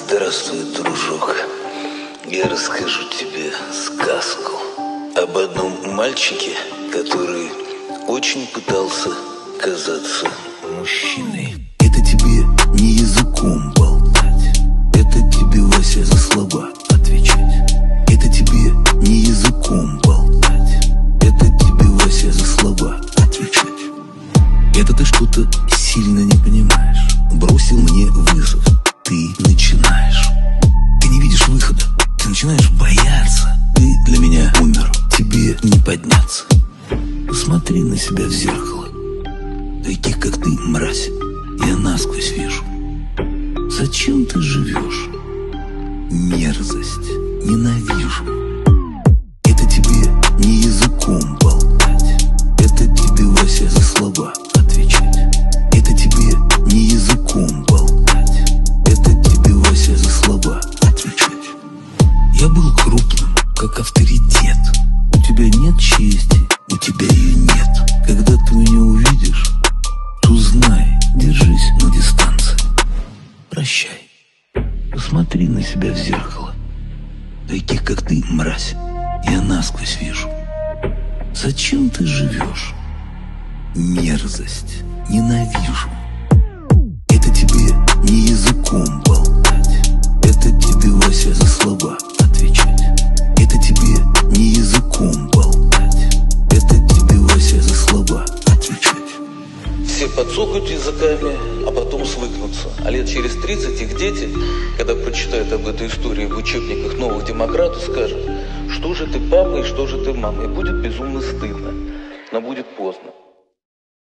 Здравствуй, дружок. Я расскажу тебе сказку об одном мальчике, который очень пытался казаться мужчиной. Это тебе не языком болтать, это тебе, Вася, за слова отвечать. Это тебе не языком болтать, это тебе, Вася, за слова отвечать. Это ты что-то сильно не понимаешь, бросил мне вызов, ты начинаешь. Ты не видишь выхода, ты начинаешь бояться. Ты для меня умер, тебе не подняться. Посмотри на себя в зеркало, таких как ты, мразь, я насквозь вижу. Зачем ты живешь? Мерзость, ненавижу. Это тебе не языком болтать, это тебе, Вася, за слова отвечать. Это тебе не языком болтать, это тебе, Вася, за слова отвечать. Я был крупным, как авторитет. У тебя нет чести, у тебя ее нет. Когда ты меня увидишь, то знай, держись на дистанции. Прощай. Посмотри на себя в зеркало, таких как ты, мразь, я насквозь вижу. Зачем ты живешь? Мерзость, ненавижу. Это тебе не языком болтать, это тебе, Вася, за слова отвечать. Это тебе не языком болтать, это тебе, Вася, за слова отвечать. Все подсокают языками, а потом свыкнутся. А лет через 30 их дети, когда прочитают об этой истории в учебниках новых демократов, скажут: что же ты папа и что же ты мама. И будет безумно стыдно, но будет поздно.